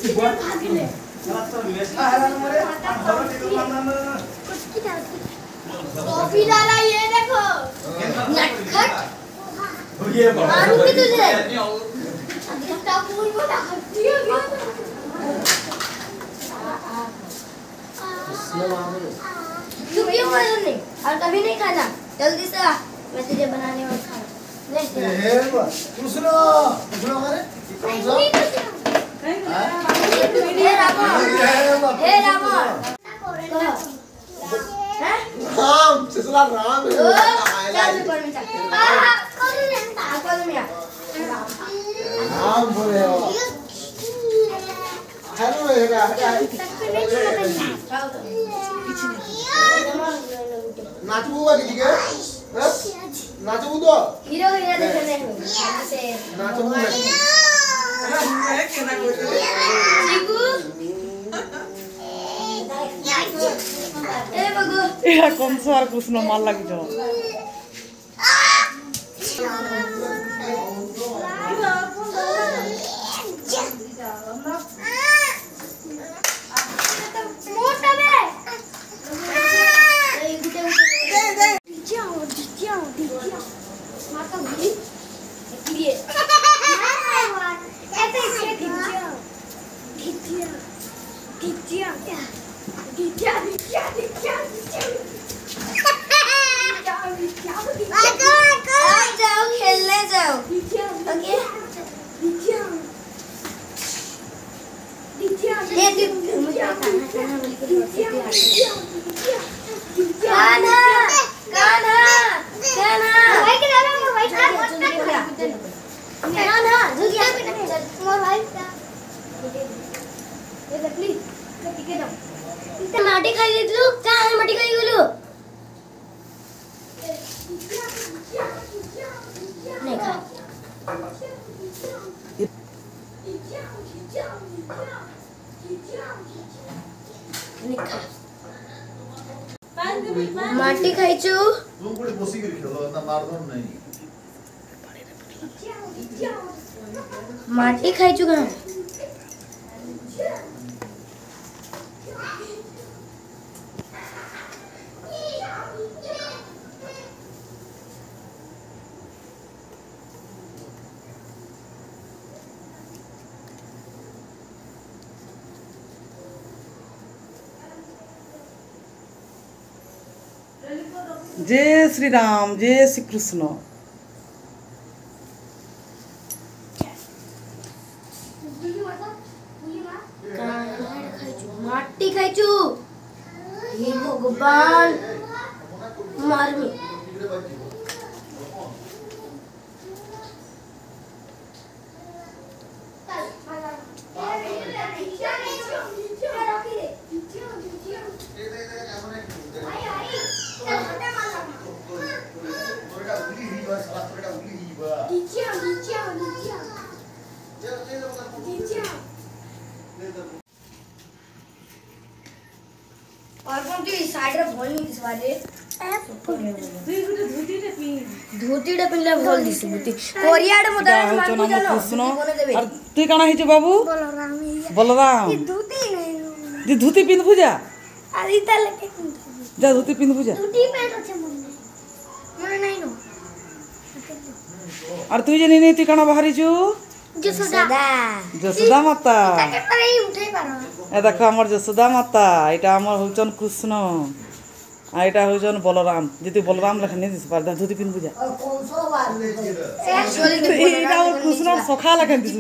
coffee डाला ये देखो नटखट मारूंगी तुझे घंटा फूल बना हट्टी हो गया तू क्यों मालूम नहीं और कभी नहीं खाना जल्दी से आ मैं तुझे बनाने और खा कृष्ण हमारे हे रावण राम सिसला राम राम बोले हेलो हेरा नाचूगा किसी के नाचू तो हीरो हीरो देखने हैं नाचूगा चिकू ए बगो एरा कौन सा और कृष्ण मार लगी जो मोटा बे ए गुटे दे जाओ माता भूली लिए ऐसे जाओ खेलने जाओ ओके ये गाना गाना गाना भाई के नाम में भाई का गाना दुनिया में मोर भाई का ये देखली टिके दो माटी खाई देलु का माटी खाई गेलु नहीं खा माटी खाइछु तुम कोड़ी बसी के खेलो ना मार दो नहीं माटी खाइछु कहां जय श्री राम जय श्री कृष्ण माटी खाइछु हे भगवान मारमी और कौन ती साइड रे भोल नहीं दिसवारे धोती रे पिनले भोल दिस बुती कोरिया रे मत नाम कृष्ण और तू काना हिजो बाबू बलराम ये धोती नहीं जे धोती पिन पूजा अरे ता लगे जा धोती पिन पूजा धोती पेट अच्छे मन नहीं नो और तू जे नहीं तू काना बाहरी जो যশোদা মাতা এ দেখো আমার যশোদা মাতা এটা আমার হইছন কৃষ্ণ আর এটা হইছন বলরাম যদি বলরাম লেখা নিয়ে দিস পার ধুতি পিন বুঝা এটা আমার কৃষ্ণর সখা লেখা দিস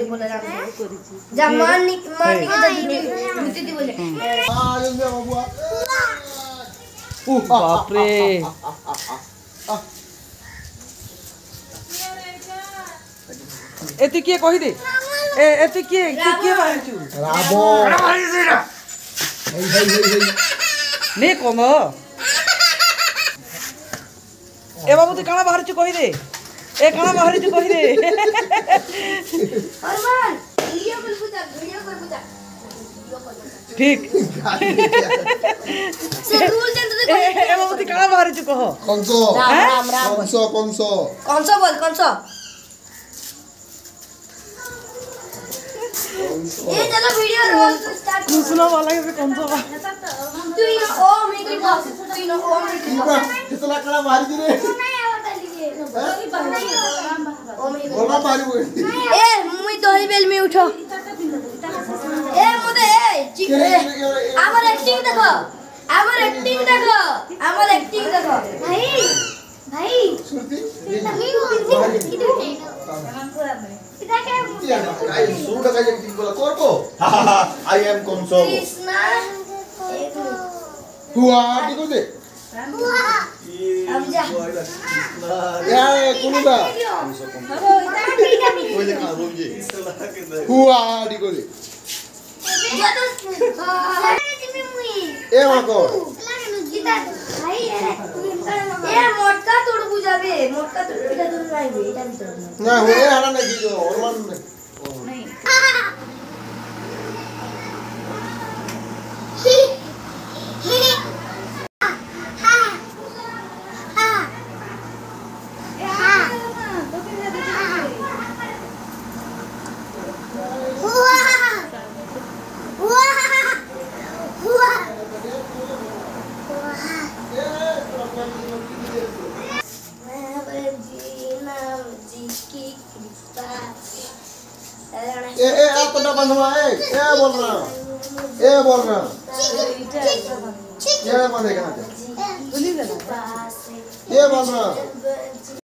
বাপরে এতে কি কই দে এতে কি বাহিছু রাবণ নে কোন এ বাবু তুই কানা বাহিছু কই দে এ কানা বাহিছু কই দে হরমান ভিডিও কল বুঝা ঠিক সে রুল জানতে তো এ বাবু তুই কানা বাহিছু কহ কংস রাম রাম কংস কংস বল কংস ये चलो वीडियो रोल स्टार्ट कृष्ण वाला के कौन सा तू ही ओ मेरी बॉस तू ही ओ मेरी बॉस कितना कड़ा मारी दी रे नहीं आवता लिए ओ मेरी बोला मारी वो ए मुई दही बेल में उठो ए मुदे ए আমার एक्टिंग देखो আমার एक्टिंग देखो আমার एक्टिंग देखो भाई भाई सुनती এটা কে आई सुन का एक्टिंग बोला करबो आई एम कंसोल कृष्णा एक हुआ देखो दे अब जा यार कुनुदा कोई देखा रोज जी हुआ देखो दे ए माको ए मोटका तोड़ बुझाबे मोटका तोड़ এটা তোর রাইবে এটা ভিতর না হয়ে হারা না কি ওরমান नहीं ए आप तो बंधवा ए बोल रहा ये माने कहना ये बोल रहा